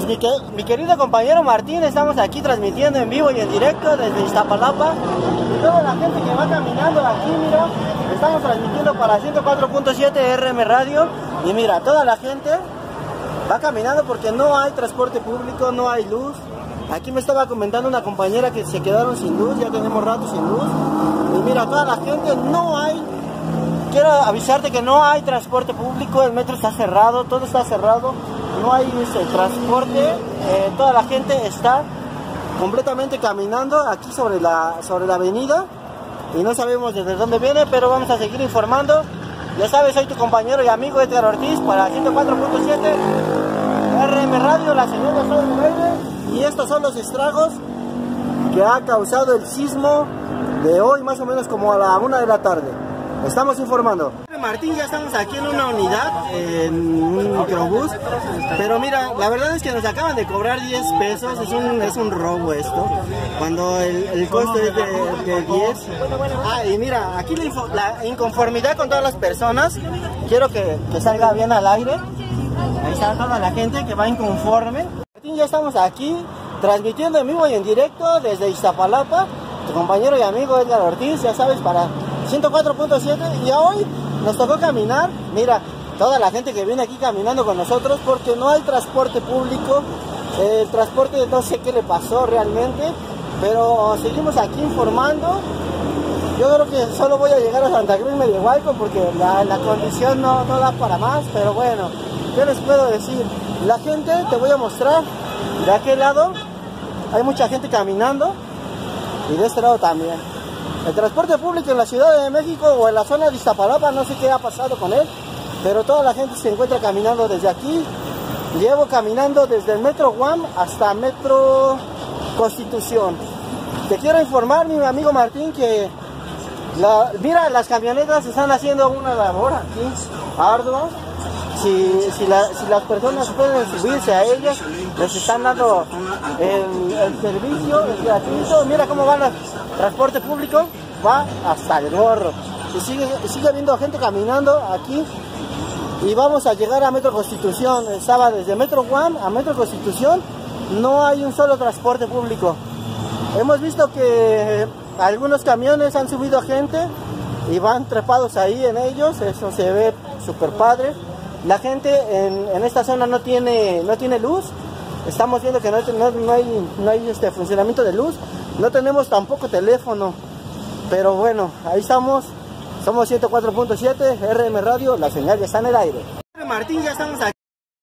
Pues mi querido compañero Martín, estamos aquí transmitiendo en vivo y en directo desde Iztapalapa. Y toda la gente que va caminando aquí, mira, estamos transmitiendo para 104.7 RM Radio. Y mira, toda la gente va caminando porque no hay transporte público, no hay luz. Aquí me estaba comentando una compañera que se quedaron sin luz, ya tenemos rato sin luz. Y mira, toda la gente no hay. Quiero avisarte que no hay transporte público, el metro está cerrado, todo está cerrado, no hay transporte, toda la gente está completamente caminando aquí sobre la avenida y no sabemos desde dónde viene, pero vamos a seguir informando. Ya sabes, soy tu compañero y amigo Edgar Ortiz para 104.7 RM Radio, la señal de Sol del Aire, y estos son los estragos que ha causado el sismo de hoy, más o menos como a la 1 de la tarde. Estamos informando. Martín, ya estamos aquí en una unidad, en un microbús, pero mira, la verdad es que nos acaban de cobrar 10 pesos, es un robo esto, cuando el costo es de 10. Y mira, aquí la inconformidad con todas las personas, quiero que salga bien al aire, ahí está toda la gente que va inconforme. Martín, ya estamos aquí, transmitiendo en vivo y en directo desde Iztapalapa, tu compañero y amigo Edgar Ortiz, ya sabes, para 104.7, y hoy nos tocó caminar. Mira, toda la gente que viene aquí caminando con nosotros porque no hay transporte público. El transporte no sé qué le pasó realmente, pero seguimos aquí informando. Yo creo que solo voy a llegar a Santa Cruz Mediohualco porque la condición no da para más, pero bueno, ¿qué les puedo decir? La gente, te voy a mostrar, de aquel lado hay mucha gente caminando y de este lado también. El transporte público en la Ciudad de México o en la zona de Iztapalapa, no sé qué ha pasado con él, pero toda la gente se encuentra caminando desde aquí. Llevo caminando desde el Metro Guam hasta Metro Constitución. Te quiero informar, mi amigo Martín, que mira, las camionetas están haciendo una labor aquí ardua. Si las personas pueden subirse a ellas, les están dando el servicio, es gratuito. Mira cómo va el transporte público, va hasta el gorro. Y sigue habiendo gente caminando aquí. Y vamos a llegar a Metro Constitución. Estaba desde Metro Guam a Metro Constitución. No hay un solo transporte público. Hemos visto que algunos camiones han subido gente y van trepados ahí en ellos. Eso se ve súper padre. La gente en esta zona no tiene luz. Estamos viendo que no hay funcionamiento de luz. No tenemos tampoco teléfono. Pero bueno, ahí estamos. Somos 104.7 RM Radio, la señal ya está en el aire. Martín, ya estamos aquí.